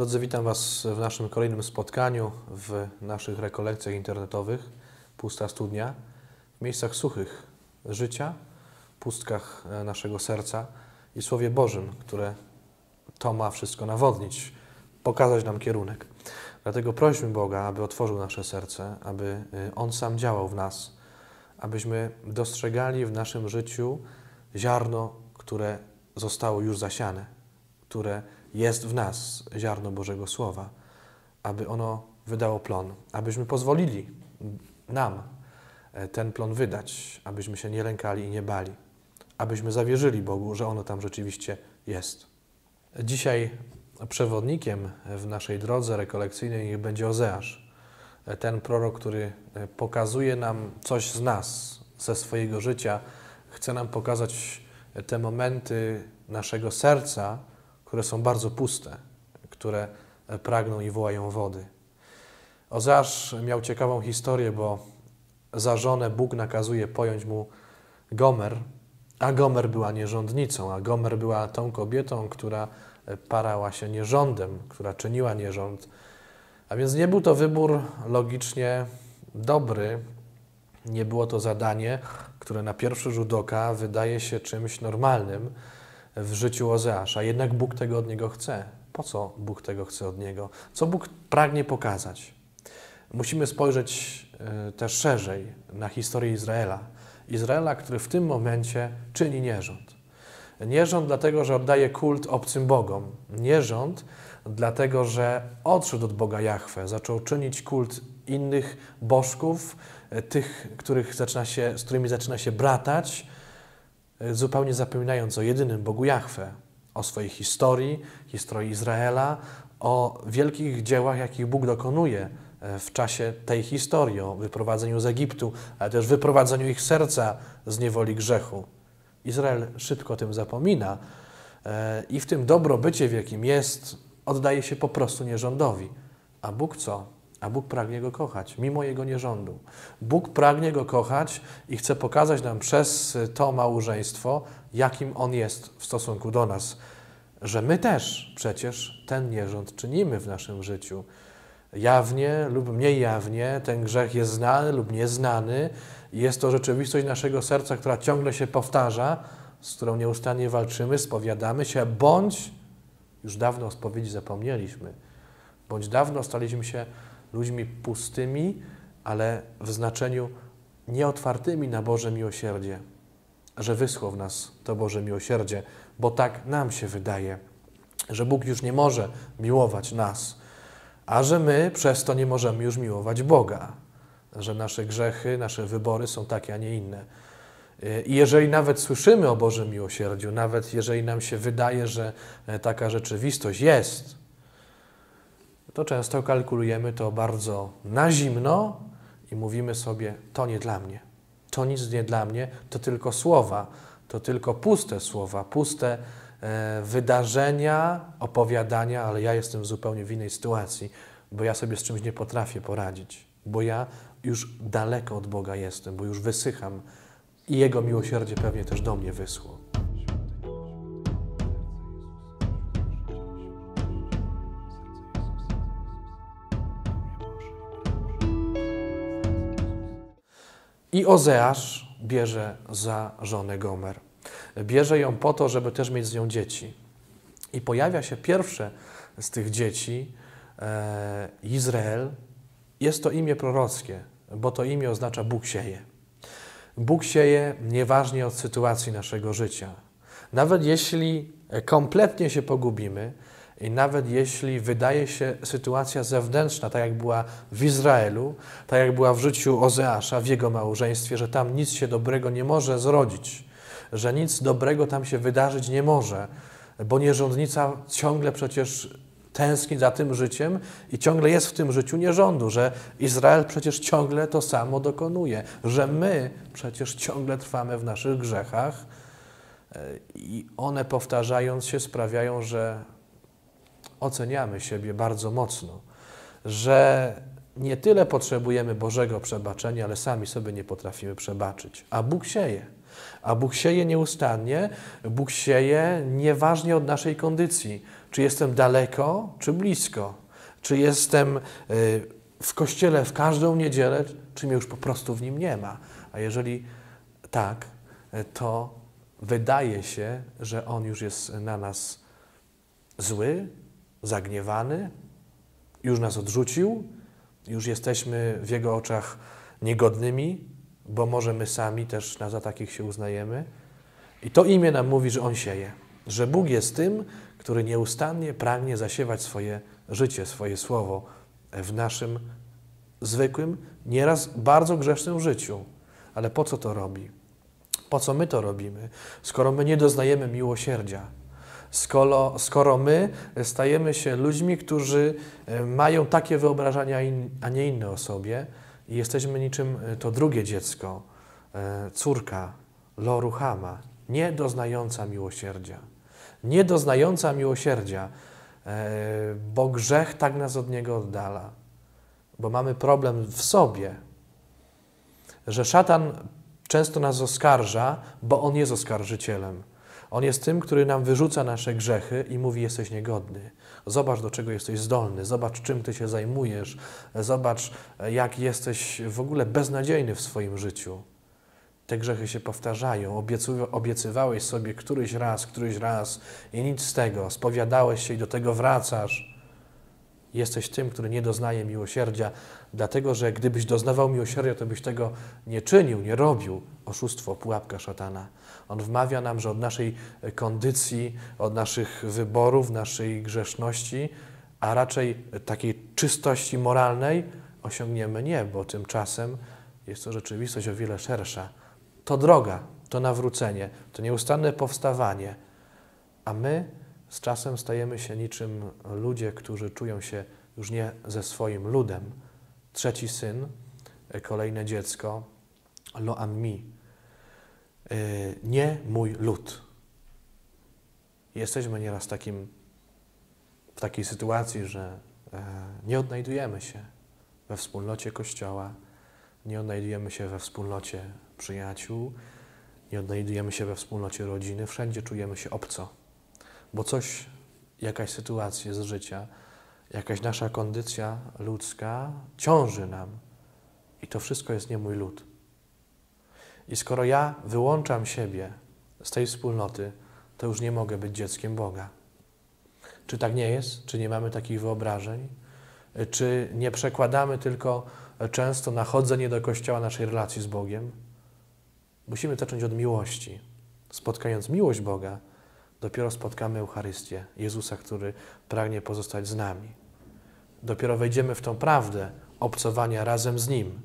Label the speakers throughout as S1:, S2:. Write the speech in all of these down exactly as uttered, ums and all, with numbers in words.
S1: Drodzy, witam Was w naszym kolejnym spotkaniu, w naszych rekolekcjach internetowych Pusta Studnia, w miejscach suchych życia, pustkach naszego serca i Słowie Bożym, które to ma wszystko nawodnić, pokazać nam kierunek. Dlatego prośmy Boga, aby otworzył nasze serce, aby On sam działał w nas, abyśmy dostrzegali w naszym życiu ziarno, które zostało już zasiane, które jest w nas, ziarno Bożego Słowa, aby ono wydało plon, abyśmy pozwolili nam ten plon wydać, abyśmy się nie lękali i nie bali, abyśmy zawierzyli Bogu, że ono tam rzeczywiście jest. Dzisiaj przewodnikiem w naszej drodze rekolekcyjnej niech będzie Ozeasz, ten prorok, który pokazuje nam coś z nas, ze swojego życia, chce nam pokazać te momenty naszego serca, które są bardzo puste, które pragną i wołają wody. Ozeasz miał ciekawą historię, bo za żonę Bóg nakazuje pojąć mu Gomer, a Gomer była nierządnicą, a Gomer była tą kobietą, która parała się nierządem, która czyniła nierząd. A więc nie był to wybór logicznie dobry, nie było to zadanie, które na pierwszy rzut oka wydaje się czymś normalnym w życiu Ozeasza. Jednak Bóg tego od niego chce. Po co Bóg tego chce od niego? Co Bóg pragnie pokazać? Musimy spojrzeć też szerzej na historię Izraela. Izraela, który w tym momencie czyni nierząd. Nierząd dlatego, że oddaje kult obcym bogom. Nierząd dlatego, że odszedł od Boga Jahwe. Zaczął czynić kult innych bożków, tych, których zaczyna się, z którymi zaczyna się bratać, zupełnie zapominając o jedynym Bogu Jahwe, o swojej historii, historii Izraela, o wielkich dziełach, jakich Bóg dokonuje w czasie tej historii, o wyprowadzeniu z Egiptu, ale też wyprowadzeniu ich serca z niewoli grzechu. Izrael szybko o tym zapomina i w tym dobrobycie, w jakim jest, oddaje się po prostu nierządowi. A Bóg co? A Bóg pragnie go kochać, mimo jego nierządu. Bóg pragnie go kochać i chce pokazać nam przez to małżeństwo, jakim on jest w stosunku do nas. Że my też przecież ten nierząd czynimy w naszym życiu. Jawnie lub mniej jawnie, ten grzech jest znany lub nieznany. Jest to rzeczywistość naszego serca, która ciągle się powtarza, z którą nieustannie walczymy, spowiadamy się, bądź już dawno o spowiedzi zapomnieliśmy, bądź dawno staliśmy się ludźmi pustymi, ale w znaczeniu nieotwartymi na Boże miłosierdzie, że wyschło w nas to Boże miłosierdzie, bo tak nam się wydaje, że Bóg już nie może miłować nas, a że my przez to nie możemy już miłować Boga, że nasze grzechy, nasze wybory są takie, a nie inne. I jeżeli nawet słyszymy o Bożym miłosierdziu, nawet jeżeli nam się wydaje, że taka rzeczywistość jest, to często kalkulujemy to bardzo na zimno i mówimy sobie, to nie dla mnie, to nic nie dla mnie, to tylko słowa, to tylko puste słowa, puste e, wydarzenia, opowiadania, ale ja jestem zupełnie w innej sytuacji, bo ja sobie z czymś nie potrafię poradzić, bo ja już daleko od Boga jestem, bo już wysycham i Jego miłosierdzie pewnie też do mnie wyschło. I Ozeasz bierze za żonę Gomer. Bierze ją po to, żeby też mieć z nią dzieci. I pojawia się pierwsze z tych dzieci, e, Izrael. Jest to imię prorockie, bo to imię oznacza Bóg sieje. Bóg sieje nieważnie od sytuacji naszego życia. Nawet jeśli kompletnie się pogubimy i nawet jeśli wydaje się sytuacja zewnętrzna, tak jak była w Izraelu, tak jak była w życiu Ozeasza, w jego małżeństwie, że tam nic się dobrego nie może zrodzić, że nic dobrego tam się wydarzyć nie może, bo nierządnica ciągle przecież tęskni za tym życiem i ciągle jest w tym życiu nierządu, że Izrael przecież ciągle to samo dokonuje, że my przecież ciągle trwamy w naszych grzechach i one powtarzając się sprawiają, że oceniamy siebie bardzo mocno, że nie tyle potrzebujemy Bożego przebaczenia, ale sami sobie nie potrafimy przebaczyć. A Bóg sieje. A Bóg sieje nieustannie, Bóg sieje nieważnie od naszej kondycji. Czy jestem daleko, czy blisko? Czy jestem w kościele w każdą niedzielę, czy mnie już po prostu w nim nie ma? A jeżeli tak, to wydaje się, że On już jest na nas zły, zagniewany, już nas odrzucił, już jesteśmy w Jego oczach niegodnymi, bo może my sami też za takich się uznajemy. I to imię nam mówi, że On sieje, że Bóg jest tym, który nieustannie pragnie zasiewać swoje życie, swoje słowo w naszym zwykłym, nieraz bardzo grzesznym życiu. Ale po co to robi? Po co my to robimy? Skoro my nie doznajemy miłosierdzia, skoro, skoro my stajemy się ludźmi, którzy mają takie wyobrażenia, a nie inne o sobie i jesteśmy niczym to drugie dziecko, córka Lo-Ruhama, nie doznająca miłosierdzia. Nie doznająca miłosierdzia, bo grzech tak nas od Niego oddala. Bo mamy problem w sobie, że szatan często nas oskarża, bo on jest oskarżycielem. On jest tym, który nam wyrzuca nasze grzechy i mówi: jesteś niegodny. Zobacz, do czego jesteś zdolny. Zobacz, czym ty się zajmujesz. Zobacz, jak jesteś w ogóle beznadziejny w swoim życiu. Te grzechy się powtarzają. Obiecywałeś sobie któryś raz, któryś raz i nic z tego. Spowiadałeś się i do tego wracasz. Jesteś tym, który nie doznaje miłosierdzia, dlatego że gdybyś doznawał miłosierdzia, to byś tego nie czynił, nie robił. Oszustwo, pułapka szatana. On wmawia nam, że od naszej kondycji, od naszych wyborów, naszej grzeszności, a raczej takiej czystości moralnej osiągniemy niebo. Tymczasem jest to rzeczywistość o wiele szersza. To droga, to nawrócenie, to nieustanne powstawanie, a my z czasem stajemy się niczym ludzie, którzy czują się już nie ze swoim ludem. Trzeci syn, kolejne dziecko, lo ammi, nie mój lud. Jesteśmy nieraz takim, w takiej sytuacji, że nie odnajdujemy się we wspólnocie Kościoła, nie odnajdujemy się we wspólnocie przyjaciół, nie odnajdujemy się we wspólnocie rodziny, wszędzie czujemy się obco. Bo coś, jakaś sytuacja z życia, jakaś nasza kondycja ludzka ciąży nam. I to wszystko jest nie mój lud. I skoro ja wyłączam siebie z tej wspólnoty, to już nie mogę być dzieckiem Boga. Czy tak nie jest? Czy nie mamy takich wyobrażeń? Czy nie przekładamy tylko często na chodzenie do Kościoła naszej relacji z Bogiem? Musimy zacząć od miłości. Spotkając miłość Boga, dopiero spotkamy Eucharystię, Jezusa, który pragnie pozostać z nami. Dopiero wejdziemy w tą prawdę obcowania razem z Nim.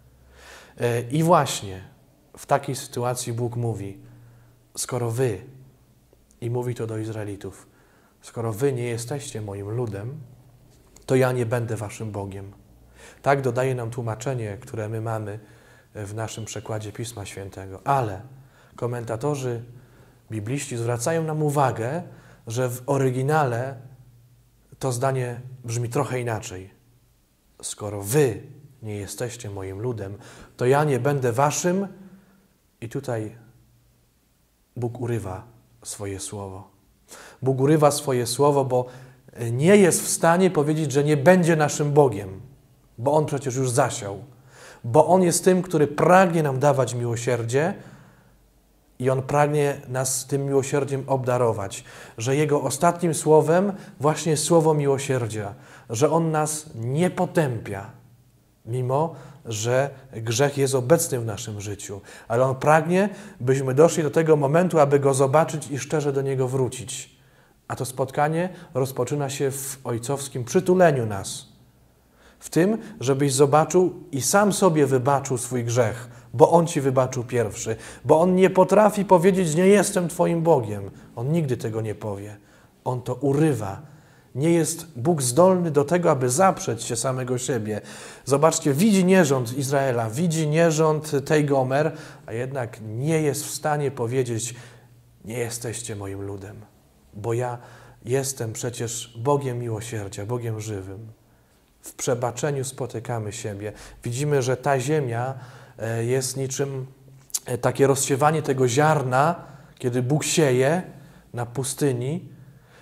S1: I właśnie w takiej sytuacji Bóg mówi: skoro wy, i mówi to do Izraelitów, skoro wy nie jesteście moim ludem, to ja nie będę waszym Bogiem. Tak dodaje nam tłumaczenie, które my mamy w naszym przekładzie Pisma Świętego. Ale komentatorzy bibliści zwracają nam uwagę, że w oryginale to zdanie brzmi trochę inaczej. Skoro wy nie jesteście moim ludem, to ja nie będę waszym. I tutaj Bóg urywa swoje słowo. Bóg urywa swoje słowo, bo nie jest w stanie powiedzieć, że nie będzie naszym Bogiem, bo On przecież już zasiał. Bo On jest tym, który pragnie nam dawać miłosierdzie i On pragnie nas tym miłosierdziem obdarować. Że Jego ostatnim słowem właśnie jest słowo miłosierdzia. Że On nas nie potępia, mimo że grzech jest obecny w naszym życiu. Ale On pragnie, byśmy doszli do tego momentu, aby Go zobaczyć i szczerze do Niego wrócić. A to spotkanie rozpoczyna się w ojcowskim przytuleniu nas. W tym, żebyś zobaczył i sam sobie wybaczył swój grzech, bo On ci wybaczył pierwszy. Bo On nie potrafi powiedzieć: nie jestem Twoim Bogiem. On nigdy tego nie powie. On to urywa. Nie jest Bóg zdolny do tego, aby zaprzeć się samego siebie. Zobaczcie, widzi nierząd Izraela, widzi nierząd tej Gomer, a jednak nie jest w stanie powiedzieć: nie jesteście moim ludem, bo ja jestem przecież Bogiem miłosierdzia, Bogiem żywym. W przebaczeniu spotykamy siebie. Widzimy, że ta ziemia jest niczym takie rozsiewanie tego ziarna, kiedy Bóg sieje na pustyni,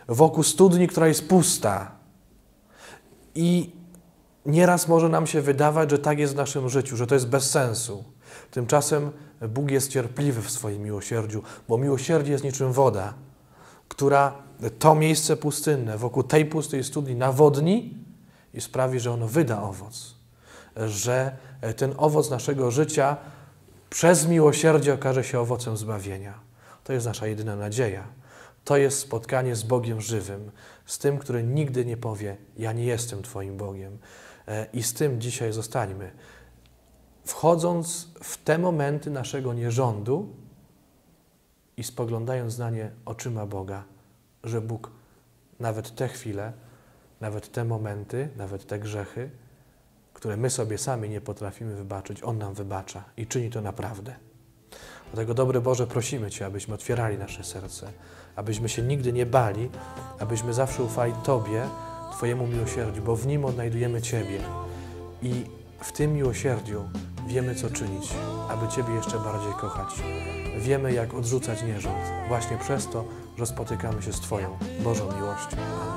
S1: wokół studni, która jest pusta. I nieraz może nam się wydawać, że tak jest w naszym życiu, że to jest bez sensu. Tymczasem Bóg jest cierpliwy w swoim miłosierdziu, bo miłosierdzie jest niczym woda, która to miejsce pustynne wokół tej pustej studni nawodni i sprawi, że ono wyda owoc. Że ten owoc naszego życia przez miłosierdzie okaże się owocem zbawienia. To jest nasza jedyna nadzieja. To jest spotkanie z Bogiem żywym, z tym, który nigdy nie powie: ja nie jestem Twoim Bogiem. I z tym dzisiaj zostańmy. Wchodząc w te momenty naszego nierządu i spoglądając na nie oczyma Boga, że Bóg nawet te chwile, nawet te momenty, nawet te grzechy, które my sobie sami nie potrafimy wybaczyć, On nam wybacza i czyni to naprawdę. Dlatego, dobry Boże, prosimy Cię, abyśmy otwierali nasze serce, abyśmy się nigdy nie bali, abyśmy zawsze ufali Tobie, Twojemu miłosierdziu, bo w Nim odnajdujemy Ciebie i w tym miłosierdziu wiemy, co czynić, aby Ciebie jeszcze bardziej kochać. Wiemy, jak odrzucać nierząd, właśnie przez to, że spotykamy się z Twoją Bożą miłością. Amen.